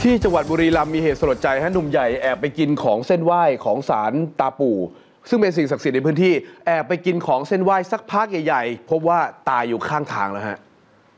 ที่จังหวัดบุรีรัมย์มีเหตุสลดใจหนุ่มใหญ่แอบไปกินของเส้นไหว้ของศาลตาปู่ซึ่งเป็นสิ่งศักดิ์สิทธิ์ในพื้นที่แอบไปกินของเส้นไหว้สักพักใหญ่ๆพบว่าตายอยู่ข้างทางแล้วฮะ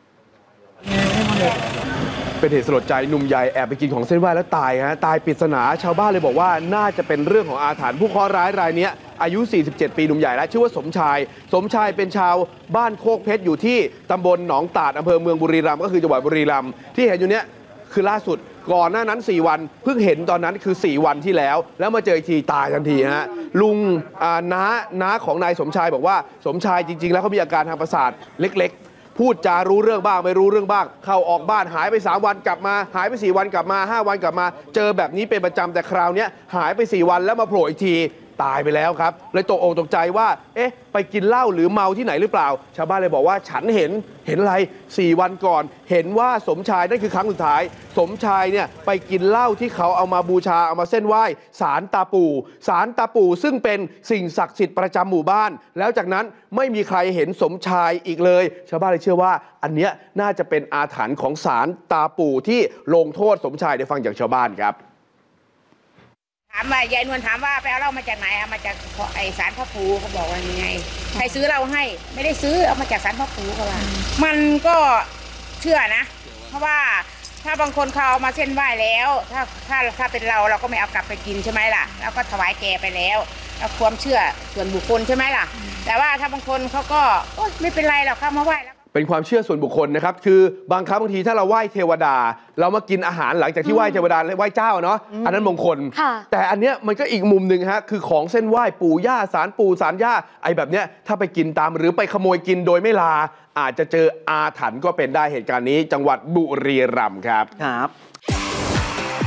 เป็นเหตุสลดใจหนุ่มใหญ่แอบไปกินของเส้นไหว้แล้วตายตายปริศนาชาวบ้านเลยบอกว่าน่าจะเป็นเรื่องของอาถรรพ์ผู้เคราะห์ร้ายรายนี้อายุ 47 ปีหนุ่มใหญ่และชื่อว่าสมชายเป็นชาวบ้านโคกเพชรอยู่ที่ตำบลหนองตาดอำเภอเมืองบุรีรัมย์ก็คือจังหวัดบุรีรัมย์ที่เห็นอยู่เนี้ยคือล่าสุดก่อนหน้านั้น4 วันเพิ่งเห็นตอนนั้นคือ4 วันที่แล้วมาเจออีกทีตายทันทีฮะลุงน้าของนายสมชายบอกว่าสมชายจริงๆแล้วเขามีอาการทางประสาทเล็กๆพูดจารู้เรื่องบ้างไม่รู้เรื่องบ้างเข้าออกบ้านหายไป3 วันกลับมาหายไป4 วันกลับมา5 วันกลับมาเจอแบบนี้เป็นประจำแต่คราวนี้หายไป4 วันแล้วมาโผล่อีกทีตายไปแล้วครับเลยตกอกตกใจว่าเอ๊ะไปกินเหล้าหรือเมาที่ไหนหรือเปล่าชาวบ้านเลยบอกว่าฉันเห็นอะไร4 วันก่อนเห็นว่าสมชายนั่นคือครั้งสุดท้ายสมชายเนี่ยไปกินเหล้าที่เขาเอามาบูชาเอามาเส้นไหว้ศาลตาปู่ซึ่งเป็นสิ่งศักดิ์สิทธิ์ประจำหมู่บ้านแล้วจากนั้นไม่มีใครเห็นสมชายอีกเลยชาวบ้านเลยเชื่อว่าอันเนี้ยน่าจะเป็นอาถรรพ์ของศาลตาปู่ที่ลงโทษสมชายได้ฟังจากชาวบ้านครับถามว่ายายนวลถามว่าไปเอาเหล้ามาจากไหนเอามาจากไอศาลพ่อปู่เขาบอกว่ายังไงใครซื้อเหล้าให้ไม่ได้ซื้อเอามาจากศาลพ่อปู่เขาว่ามันก็เชื่อนะเพราะว่าถ้าบางคนเขาเอามาเส้นไหว้แล้วถ้าเป็นเราก็ไม่เอากลับไปกินใช่ไหมล่ะแล้วก็ถวายแกไปแล้วความเชื่อส่วนบุคคลใช่ไหมล่ะแต่ว่าถ้าบางคนเขาก็ไม่เป็นไรหรอกเข้ามาไหว้แล้วเป็นความเชื่อส่วนบุคคลนะครับคือบางครั้งบางทีถ้าเราไหว้เทวดาเรามากินอาหารหลังจากที่ไหว้เทวดาไหว้เจ้าเนาะอันนั้นมงคลแต่อันเนี้ยมันก็อีกมุมหนึ่งฮะคือของเส้นไหว้ปู่ย่าศาลปู่ศาลย่าไอ้แบบเนี้ยถ้าไปกินตามหรือไปขโมยกินโดยไม่ลาอาจจะเจออาถรรพ์ก็เป็นได้เหตุการณ์นี้จังหวัดบุรีรัมย์ครับ